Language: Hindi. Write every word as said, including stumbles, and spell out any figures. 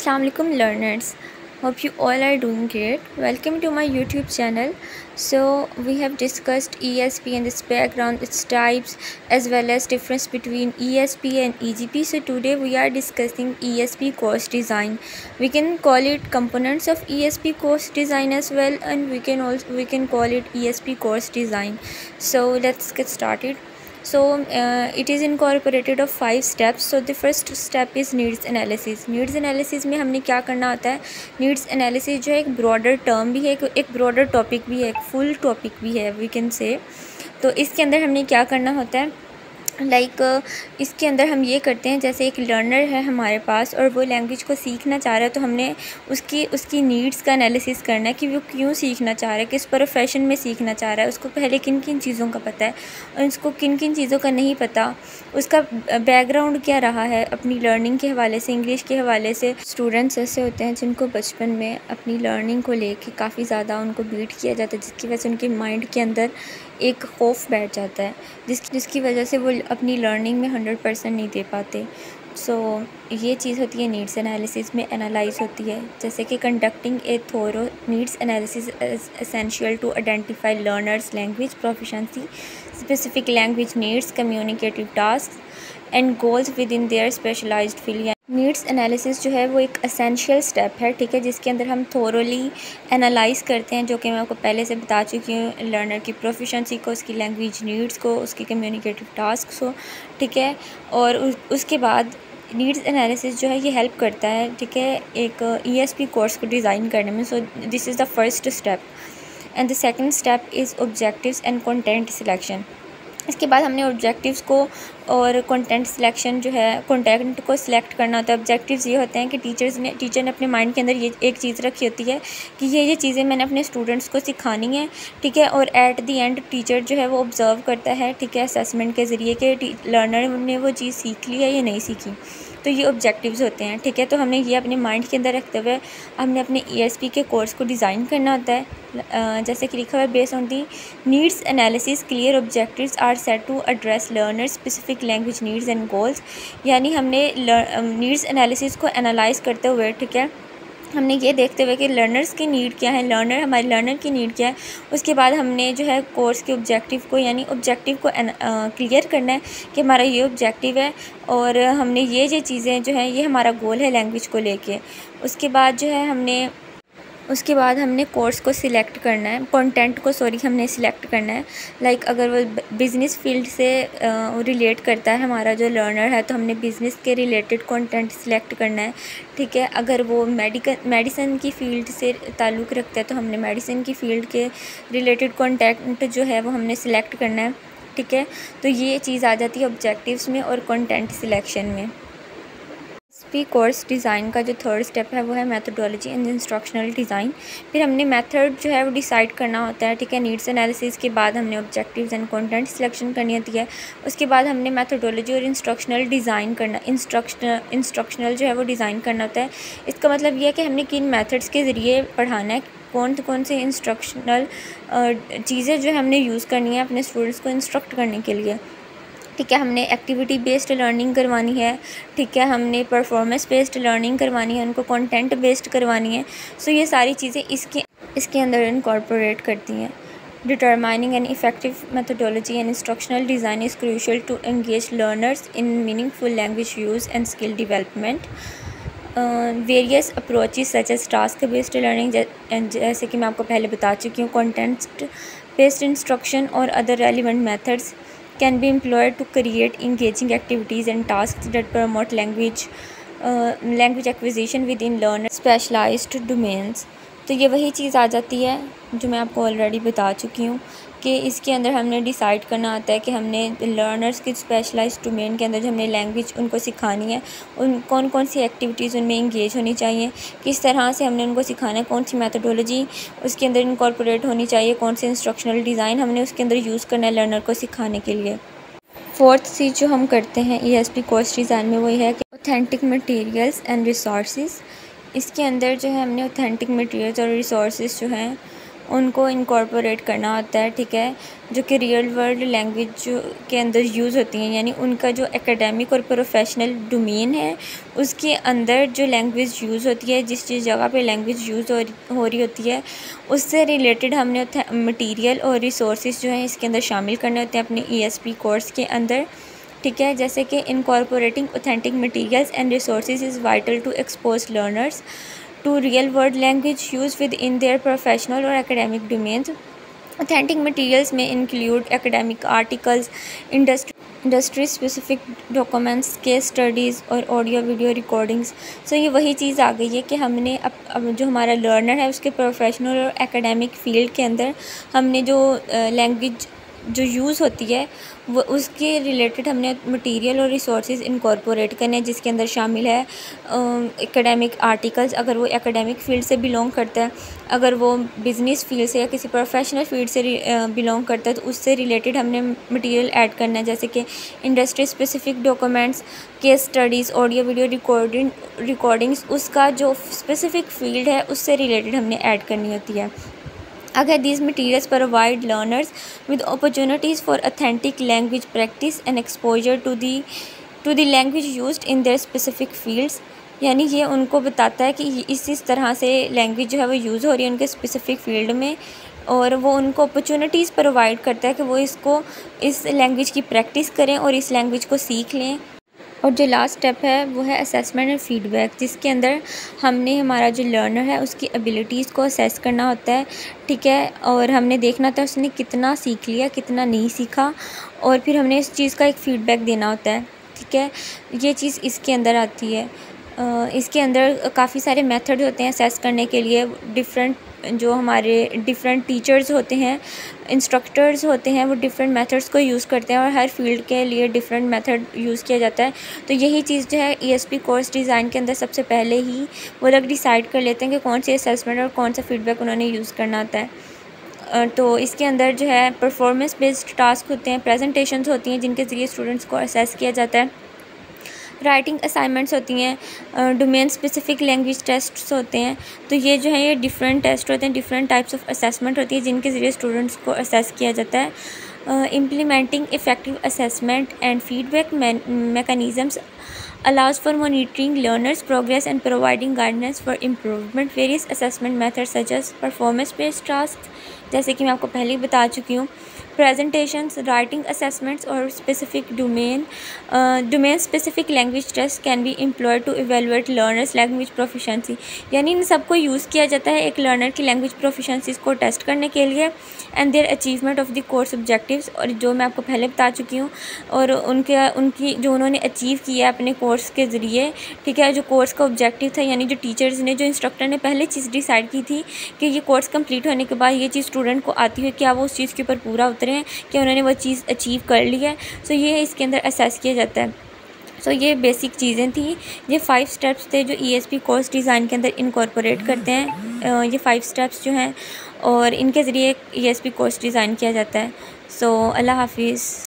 Assalamu alaikum learners. Hope you all are doing great. Welcome to my YouTube channel. So we have discussed E S P and its background, its types, as well as difference between E S P and E G P. So today we are discussing E S P course design. We can call it components of E S P course design as well, and we can also we can call it E S P course design. So let's get started. So uh, it is incorporated of five steps. So the first step is needs analysis. needs analysis में हमने क्या करना होता है, needs analysis जो है एक broader term भी है, एक broader topic भी है, एक full topic भी है we can say. तो इसके अंदर हमने क्या करना होता है, लाइक like, इसके अंदर हम ये करते हैं, जैसे एक लर्नर है हमारे पास और वो लैंग्वेज को सीखना चाह रहा है, तो हमने उसकी उसकी नीड्स का एनालिसिस करना है कि वो क्यों सीखना चाह रहा है, किस प्रोफेशन में सीखना चाह रहा है, उसको पहले किन किन चीज़ों का पता है और उसको किन किन चीज़ों का नहीं पता, उसका बैकग्राउंड क्या रहा है अपनी लर्निंग के हवाले से, इंग्लिश के हवाले से। स्टूडेंट्स ऐसे होते हैं जिनको बचपन में अपनी लर्निंग को लेके काफ़ी ज़्यादा उनको बीट किया जाता है, जिसकी वजह से उनके माइंड के अंदर एक खौफ बैठ जाता है, जिस जिसकी वजह से वो अपनी लर्निंग में हंड्रेड परसेंट नहीं दे पाते। सो so, ये चीज़ होती है नीड्स एनालिसिस में एनालाइज होती है, जैसे कि conducting a thorough needs analysis is essential to identify learners language proficiency, specific language needs, communicative task and goals within their specialized field. Needs analysis जो है वो एक असेंशियल स्टेप है, ठीक है, जिसके अंदर हम थोरोली एनालाइज करते हैं, जो कि मैं आपको पहले से बता चुकी हूँ, लर्नर की प्रोफिशिएंसी को, उसकी लैंग्वेज नीड्स को, उसकी कम्युनिकेटिव टास्क को, ठीक है। और उस, उसके बाद नीड्स एनालिसिस जो है ये हेल्प करता है, ठीक है, एक ई एस पी कोर्स को डिज़ाइन करने में। So this is the first step and the second step is objectives and content selection. इसके बाद हमने ऑब्जेक्टिव्स को और कंटेंट सिलेक्शन जो है, कंटेंट को सिलेक्ट करना होता है। ऑब्जेक्टिव्स ये होते हैं कि टीचर्स ने टीचर ने अपने माइंड के अंदर ये एक चीज़ रखी होती है कि ये ये चीज़ें मैंने अपने स्टूडेंट्स को सिखानी है, ठीक है, और एट द एंड टीचर जो है वो ऑब्ज़र्व करता है, ठीक है, असेसमेंट के ज़रिए कि लर्नर ने वो चीज़ सीख ली है या नहीं सीखी। तो ये ऑब्जेक्टिव्स होते हैं, ठीक है। तो हमने ये अपने माइंड के अंदर रखते हुए हमने अपने ई एस पी के कोर्स को डिज़ाइन करना होता है, जैसे कि लिखा हुआ है, based on the needs analysis clear objectives are set to address learner specific language needs and goals. यानी हमने नीड्स एनालिसिस को एनालाइज करते हुए, ठीक है, हमने ये देखते हुए कि लर्नर्स की नीड क्या है, लर्नर हमारे लर्नर की नीड क्या है, उसके बाद हमने जो है कोर्स के ऑब्जेक्टिव को, यानी ऑब्जेक्टिव को क्लियर करना है कि हमारा ये ऑब्जेक्टिव है और हमने ये ये चीज़ें जो है ये हमारा गोल है लैंग्वेज को लेके। उसके बाद जो है हमने उसके बाद हमने कोर्स को सिलेक्ट करना है, कंटेंट को सॉरी हमने सिलेक्ट करना है। लाइक like, अगर वो बिज़नेस फील्ड से रिलेट करता है हमारा जो लर्नर है, तो हमने बिज़नेस के रिलेटेड कंटेंट सिलेक्ट करना है, ठीक है। अगर वो मेडिकल मेडिसिन की फ़ील्ड से ताल्लुक़ रखता है, तो हमने मेडिसिन की फ़ील्ड के रिलेटेड कंटेंट जो है वो हमने सिलेक्ट करना है, ठीक है। तो ये चीज़ आ जाती है ऑब्जेक्टिव्स में और कंटेंट सिलेक्शन में। पी कोर्स डिज़ाइन का जो थर्ड स्टेप है वो है मेथडोलॉजी एंड इंस्ट्रक्शनल डिज़ाइन। फिर हमने मेथड जो है वो डिसाइड करना होता है, ठीक है। नीड्स एनालिसिस के बाद हमने ऑब्जेक्टिव्स एंड कंटेंट सिलेक्शन करनी होती है। उसके बाद हमने मेथडोलॉजी और इंस्ट्रक्शनल डिज़ाइन करना इंस्ट्रक्शनल इंस्ट्रक्शनल जो है वो डिज़ाइन करना होता है। इसका मतलब ये है कि हमने किन मेथड्स के ज़रिए पढ़ाना है, कौन कौन से इंस्ट्रक्शनल चीज़ें जो है हमने यूज़ करनी है अपने स्टूडेंट्स को इंस्ट्रक्ट करने के लिए, ठीक है। हमने एक्टिविटी बेस्ड लर्निंग करवानी है, ठीक है, हमने परफॉर्मेंस बेस्ड लर्निंग करवानी है, उनको कंटेंट बेस्ड करवानी है। सो ये सारी चीज़ें इसके इसके अंदर इनकॉर्पोरेट करती हैं। Determining an effective methodology and instructional design is crucial to engage learners in meaningful language use and skill development. Various approaches such as task based learning, जैसे कि मैं आपको पहले बता चुकी हूँ, कंटेंट बेस्ड इंस्ट्रक्शन और other relevant methods can be employed to create engaging activities and tasks that promote language uh, language acquisition within learner specialized domains। तो ये वही चीज़ आ जाती है जो मैं आपको ऑलरेडी बता चुकी हूँ कि इसके अंदर हमने डिसाइड करना होता है कि हमने लर्नर्स के स्पेशलाइज्ड डोमेन के अंदर जो हमने लैंग्वेज उनको सिखानी है, उन कौन कौन सी एक्टिविटीज़ उनमें इंगेज होनी चाहिए, किस तरह से हमने उनको सिखाना है, कौन सी मेथडोलॉजी उसके अंदर इनकॉर्पोरेट होनी चाहिए, कौन से इंस्ट्रक्शनल डिज़ाइन हमने उसके अंदर यूज़ करना है लर्नर को सिखाने के लिए। फोर्थ चीज़ जो हम करते हैं E S P course design में वही है कि ऑथेंटिक मटेरियल्स एंड रिसोर्सेज। इसके अंदर जो है हमने ऑथेंटिक मटेरियल्स और रिसोर्सेज जो हैं उनको इनकॉर्पोरेट करना होता है, ठीक है, जो कि रियल वर्ल्ड लैंग्वेज के अंदर यूज़ होती हैं, यानी उनका जो एकेडमिक और प्रोफेशनल डोमेन है उसके अंदर जो लैंग्वेज यूज़ होती है, जिस जिस जगह पे लैंग्वेज यूज़ हो रही हो रही होती है उससे रिलेटेड हमने मटेरियल और रिसोर्सेज जो हैं इसके अंदर शामिल करने होते हैं अपने ई एस पी कोर्स के अंदर, ठीक है। जैसे कि incorporating authentic materials and resources is vital to expose learners to real world language use within their professional or academic domains. Authentic materials may include academic articles, industry industry specific documents, case studies और ऑडियो वीडियो रिकॉर्डिंग्स। सो ये वही चीज़ आ गई है कि हमने अब अब जो हमारा लर्नर है उसके प्रोफेशनल और एकेडमिक फील्ड के अंदर हमने जो लैंग्वेज जो यूज़ होती है वो उसके रिलेटेड हमने मटेरियल और रिसोर्सेज इनकॉर्पोरेट करने हैं, जिसके अंदर शामिल है एकेडमिक आर्टिकल्स, अगर वो एकेडमिक फ़ील्ड से बिलोंग करता है, अगर वो बिज़नेस फील्ड से या किसी प्रोफेशनल फील्ड से बिलोंग करता है तो उससे रिलेटेड हमने मटेरियल ऐड करना है, जैसे कि industry specific documents, case studies, audio video recording recordings उसका जो स्पेसिफिक फील्ड है उससे रिलेटेड हमने ऐड करनी होती है। Again, these materials provide learners with opportunities for authentic language practice and exposure to the to the language used in their specific fields. यानी ये उनको बताता है कि इस इस तरह से लैंग्वेज जो है वो यूज़ हो रही है उनके स्पेसिफिक फील्ड में, और वो उनको अपॉर्चुनिटीज़ प्रोवाइड करता है कि वो इसको इस लैंग्वेज की प्रैक्टिस करें और इस लैंग्वेज को सीख लें। और जो लास्ट स्टेप है वो है असेसमेंट एंड फीडबैक, जिसके अंदर हमने हमारा जो लर्नर है उसकी एबिलिटीज़ को असेस करना होता है, ठीक है, और हमने देखना होता है उसने कितना सीख लिया, कितना नहीं सीखा, और फिर हमने इस चीज़ का एक फ़ीडबैक देना होता है, ठीक है। ये चीज़ इसके अंदर आती है। इसके अंदर काफ़ी सारे मेथड होते हैं असेस करने के लिए। डिफरेंट जो हमारे डिफरेंट टीचर्स होते हैं, इंस्ट्रक्टर्स होते हैं, वो डिफरेंट मेथड्स को यूज़ करते हैं और हर फील्ड के लिए डिफरेंट मेथड यूज़ किया जाता है। तो यही चीज़ जो है E S P course design के अंदर सबसे पहले ही वो लोग डिसाइड कर लेते हैं कि कौन सी असेसमेंट और कौन सा फीडबैक उन्होंने यूज़ करना होता है। तो इसके अंदर जो है परफॉर्मेंस बेस्ड टास्क होते हैं, प्रेजेंटेशंस होती हैं जिनके ज़रिए स्टूडेंट्स को असेस किया जाता है, राइटिंग असाइनमेंट्स होती हैं, डोमेन स्पेसिफिक लैंग्वेज टेस्ट्स होते हैं। तो ये जो है ये डिफरेंट टेस्ट होते हैं, डिफरेंट टाइप्स ऑफ असेसमेंट होती है जिनके ज़रिए स्टूडेंट्स को असेस किया जाता है। Implementing effective assessment and feedback mechanisms allows for monitoring learners' progress and providing guidance for improvement. Various assessment methods such as performance based tasks, जैसे कि मैं आपको पहले ही बता चुकी हूँ, presentations, writing assessments और specific domain uh, domain specific language tests can be employed to evaluate learners language proficiency। यानी इन सबको यूज़ किया जाता है एक लर्नर की लैंग्वेज प्रोफिशेंसीज़ को टेस्ट करने के लिए, and their achievement of the course objectives, और जो मैं आपको पहले बता चुकी हूँ, और उनके उनकी जो उन्होंने अचीव किया है अपने कोर्स के ज़रिए, ठीक है, जो कोर्स का ऑब्जेक्टिव था, यानी जो टीचर्स ने, जो इंस्ट्रक्टर ने पहले चीज़ डिसाइड की थी कि ये कोर्स कंप्लीट होने के बाद ये चीज़ स्टूडेंट को आती है, क्या वो उस चीज़ के ऊपर पूरा उतरे हैं, क्या उन्होंने वो चीज़ अचीव कर ली है। सो ये इसके अंदर असेस किया जाता है। सो ये बेसिक चीज़ें थी, ये फाइव स्टेप्स थे जो E S P course design के अंदर इनकॉर्पोरेट करते हैं। ये फाइव स्टेप्स जो हैं और इनके ज़रिए E S P course design किया जाता है। सो अल्लाह हाफिज़।